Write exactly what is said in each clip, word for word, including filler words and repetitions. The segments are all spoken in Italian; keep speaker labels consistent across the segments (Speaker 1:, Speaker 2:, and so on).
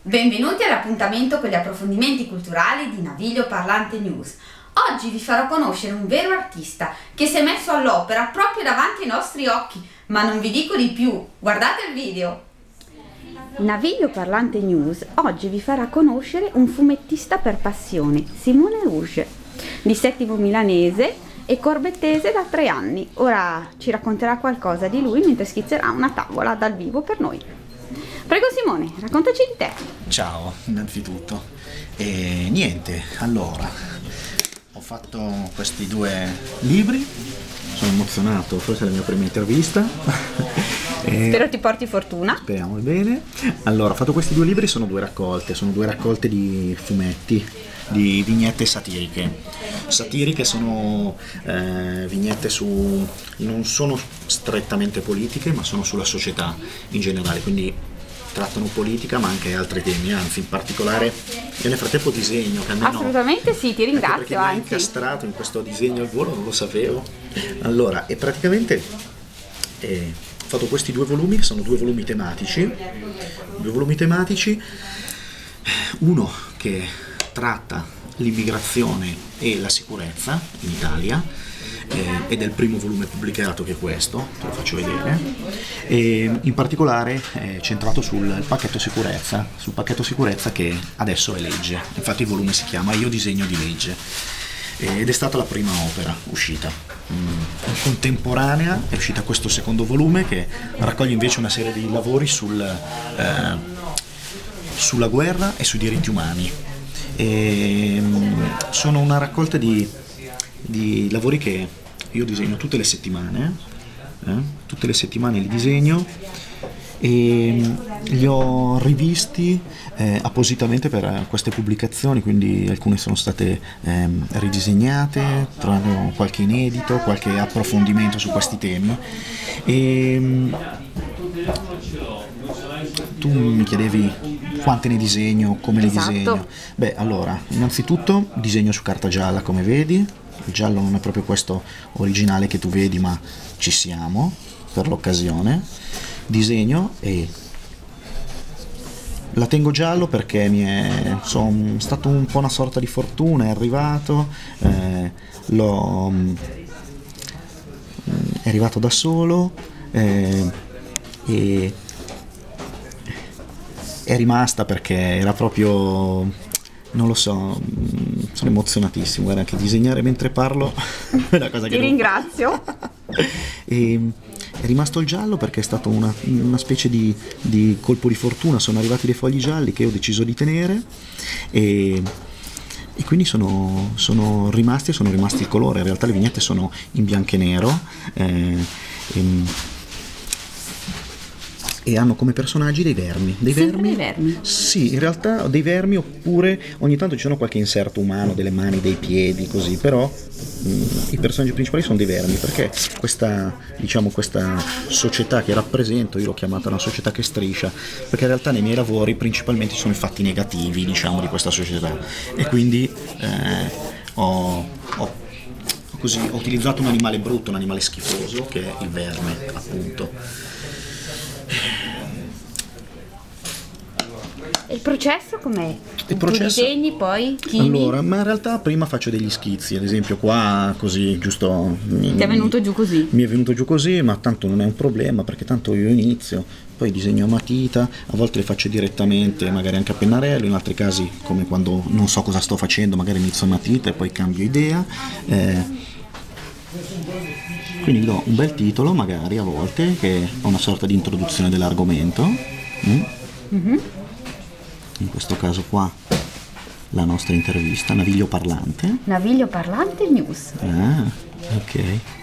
Speaker 1: Benvenuti all'appuntamento con gli approfondimenti culturali di Naviglio Parlante News. Oggi vi farò conoscere un vero artista che si è messo all'opera proprio davanti ai nostri occhi, ma non vi dico di più, guardate il video!
Speaker 2: Naviglio Parlante News oggi vi farà conoscere un fumettista per passione, Simone Rouge, di Settimo Milanese e corbettese da tre anni. Ora ci racconterà qualcosa di lui mentre schizzerà una tavola dal vivo per noi. Prego Simone, raccontaci di te.
Speaker 3: Ciao, innanzitutto. E niente, allora, ho fatto questi due libri, sono emozionato, forse è la mia prima intervista. E
Speaker 2: spero ti porti fortuna.
Speaker 3: Speriamo bene. Allora, ho fatto questi due libri, sono due raccolte, sono due raccolte di fumetti, di vignette satiriche. Satiriche sono eh, vignette su, non sono strettamente politiche, ma sono sulla società in generale, quindi trattano politica ma anche altri temi, anzi in particolare io nel frattempo disegno, che almeno,
Speaker 2: assolutamente sì, ti ringrazio,
Speaker 3: perché mi ha incastrato in questo disegno al volo, non lo sapevo. Allora, e praticamente eh, ho fatto questi due volumi, che sono due volumi tematici, due volumi tematici, uno che tratta l'immigrazione e la sicurezza in Italia, eh, ed è il primo volume pubblicato, che è questo, te lo faccio vedere, e in particolare è centrato sul pacchetto sicurezza, sul pacchetto sicurezza che adesso è legge, infatti il volume si chiama Io disegno di legge, ed è stata la prima opera uscita. Mm. Contemporanea è uscita questo secondo volume che raccoglie invece una serie di lavori sul, eh, sulla guerra e sui diritti umani. E, mm, sono una raccolta di, di lavori che io disegno tutte le settimane, eh? tutte le settimane li disegno e li ho rivisti eh, appositamente per queste pubblicazioni, quindi alcune sono state eh, ridisegnate, trovando qualche inedito, qualche approfondimento su questi temi. E tu mi chiedevi quante ne disegno, come le
Speaker 2: esatto.
Speaker 3: disegno. Beh, allora, innanzitutto disegno su carta gialla, come vedi. Il giallo non è proprio questo originale che tu vedi, ma ci siamo per l'occasione. Disegno e la tengo giallo perché mi è sono stato un po' una sorta di fortuna, è arrivato, eh, l'ho, è arrivato da solo eh, e è rimasta perché era proprio, non lo so, sono emozionatissimo, guarda, anche disegnare mentre parlo è una cosa che
Speaker 2: ti
Speaker 3: non...
Speaker 2: ringrazio.
Speaker 3: E è rimasto il giallo perché è stato una, una specie di, di colpo di fortuna, sono arrivati dei fogli gialli che ho deciso di tenere e, e quindi sono, sono rimasti e sono rimasti il colore. In realtà le vignette sono in bianco e nero eh, e, e hanno come personaggi dei vermi. Dei
Speaker 2: Sempre
Speaker 3: vermi?
Speaker 2: dei vermi?
Speaker 3: Sì, in realtà dei vermi, oppure ogni tanto ci sono qualche inserto umano, delle mani, dei piedi, così, però mh, i personaggi principali sono dei vermi, perché questa, diciamo, questa società che rappresento, io l'ho chiamata una società che striscia, perché in realtà nei miei lavori principalmente sono i fatti negativi, diciamo, di questa società, e quindi eh, ho, ho così, ho utilizzato un animale brutto, un animale schifoso, che è il verme, appunto.
Speaker 2: E il processo com'è?
Speaker 3: Il processo...
Speaker 2: Tu disegni, poi chini?
Speaker 3: Allora, ma in realtà prima faccio degli schizzi, ad esempio qua così, giusto...
Speaker 2: Ti è venuto giù così?
Speaker 3: Mi è venuto giù così, ma tanto non è un problema, perché tanto io inizio, poi disegno a matita, a volte le faccio direttamente, magari anche a pennarello, in altri casi, come quando non so cosa sto facendo, magari inizio a matita e poi cambio idea. Eh, quindi do un bel titolo, magari a volte, che è una sorta di introduzione dell'argomento. Mm? Mm-hmm. In questo caso qua la nostra intervista, Naviglio Parlante.
Speaker 2: Naviglio Parlante News.
Speaker 3: Ah, ok.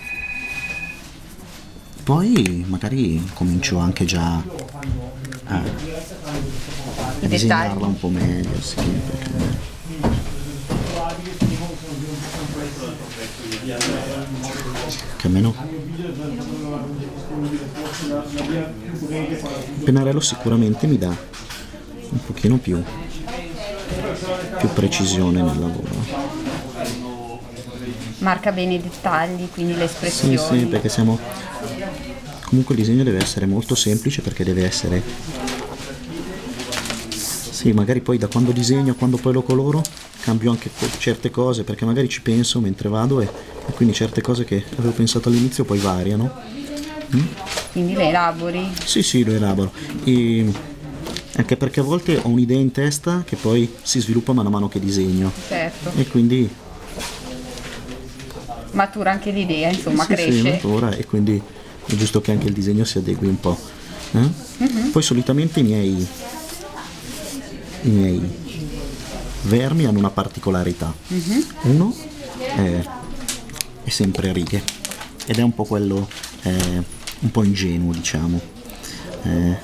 Speaker 3: Poi magari comincio anche già a, a disegnarla un po' meglio, sì, perché... che almeno il pennarello sicuramente mi dà un pochino più più precisione nel lavoro,
Speaker 2: marca bene i dettagli, quindi le espressioni.
Speaker 3: Sì, sì, perché siamo comunque il disegno deve essere molto semplice, perché deve essere Sì, magari poi da quando disegno a quando poi lo coloro cambio anche certe cose, perché magari ci penso mentre vado e, e quindi certe cose che avevo pensato all'inizio poi variano. Mm?
Speaker 2: Quindi le elabori?
Speaker 3: Sì, sì, lo elaboro. E anche perché a volte ho un'idea in testa che poi si sviluppa man mano che disegno.
Speaker 2: Certo.
Speaker 3: E quindi
Speaker 2: matura anche l'idea, insomma,
Speaker 3: sì,
Speaker 2: cresce.
Speaker 3: Sì, matura, e quindi è giusto che anche il disegno si adegui un po'. Eh? Mm-hmm. Poi solitamente i miei, i miei vermi hanno una particolarità. Mm-hmm. Uno è, è sempre a righe ed è un po' quello eh, un po' ingenuo, diciamo. Eh,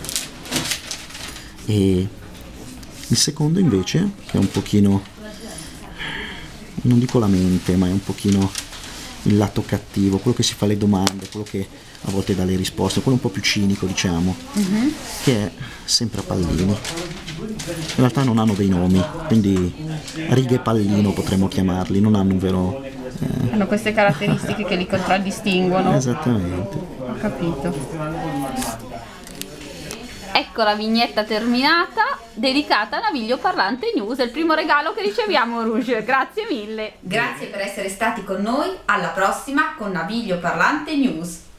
Speaker 3: e il secondo invece, che è un pochino, non dico la mente, ma è un pochino il lato cattivo, quello che si fa le domande, quello che a volte dà le risposte, quello un po' più cinico, diciamo, mm-hmm. che è sempre a pallino. In realtà non hanno dei nomi, quindi righe pallino potremmo chiamarli, non hanno un vero...
Speaker 2: Eh... hanno queste caratteristiche che li contraddistinguono.
Speaker 3: Esattamente.
Speaker 2: Ho capito. Ecco la vignetta terminata, dedicata a Naviglio Parlante News, è il primo regalo che riceviamo, Rouge. Grazie mille.
Speaker 1: Grazie per essere stati con noi, alla prossima con Naviglio Parlante News.